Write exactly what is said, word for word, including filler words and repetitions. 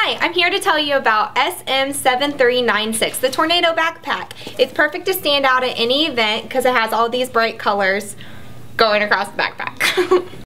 Hi, I'm here to tell you about S M seven three nine six, the Tornado Backpack. It's perfect to stand out at any event because it has all these bright colors going across the backpack.